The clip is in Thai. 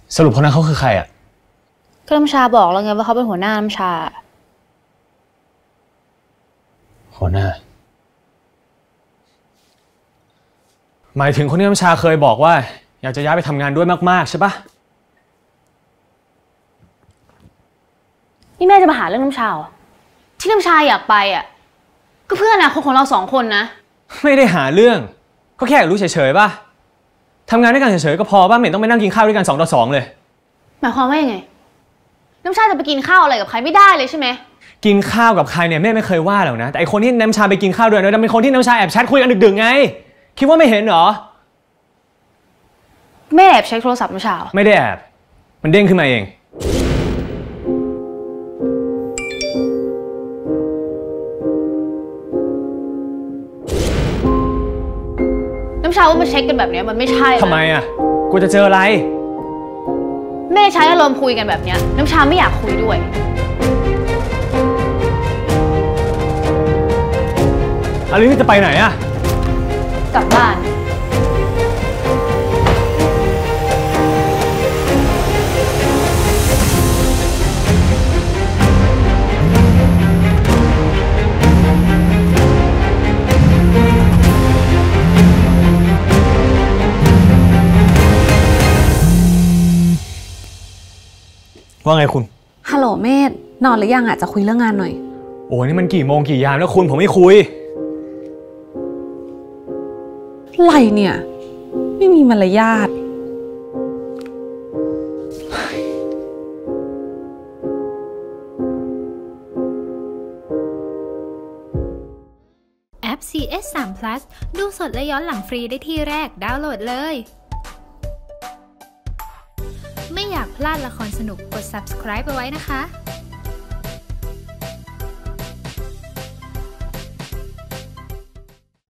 สรุปคนนั้นเขาคือใครอ่ะก็น้ำชาบอกแล้วไงว่าเขาเป็นหัวหน้าน้ำชาหัวหน้าหมายถึงคนที่น้ำชาเคยบอกว่าอยากจะย้ายไปทำงานด้วยมากๆใช่ปะนี่แม่จะมาหาเรื่องน้ำชาที่น้ำชาอยากไปอ่ะก็เพื่ออนาคตของเรา2 คนนะไม่ได้หาเรื่องก็แค่อยากรู้เฉยๆป่ะทำงานด้วยกันเฉยๆก็พอป่ะไม่ต้องไปนั่งกินข้าวด้วยกัน2 ต่อ 2เลยหมายความว่ายังไงน้ำชาจะไปกินข้าวอะไรกับใครไม่ได้เลยใช่ไหมกินข้าวกับใครเนี่ยแม่ไม่เคยว่าหรอกนะแต่ไอคนที่น้ำชาไปกินข้าวด้วยเนี่ยเป็นคนที่น้ำชาแอบแชทคุยกันดึกๆไงคิดว่าไม่เห็นเหรอแม่แอบเช็คโทรศัพท์น้ำชาไม่ได้แอบมันเด้งขึ้นมาเองน้ำชาว่ามาเช็คกันแบบนี้มันไม่ใช่ทำไมอ่ะกูจะเจออะไรแม่ใช้อารมณ์คุยกันแบบนี้น้ำชาไม่อยากคุยด้วยอะไรนี่จะไปไหนอะกลับบ้านว่าไงคุณฮัลโหลเมธนอนหรือยังอ่ะจะคุยเรื่องงานหน่อยโอ้ยนี่มันกี่โมงกี่ยามแล้วคุณผมไม่คุยไรเนี่ยไม่มีมารยาทแอป CS3 Plus ดูสดและย้อนหลังฟรีได้ที่แรกดาวน์โหลดเลยไม่อยากพลาดละครสนุกกด subscribe ไปไว้นะคะ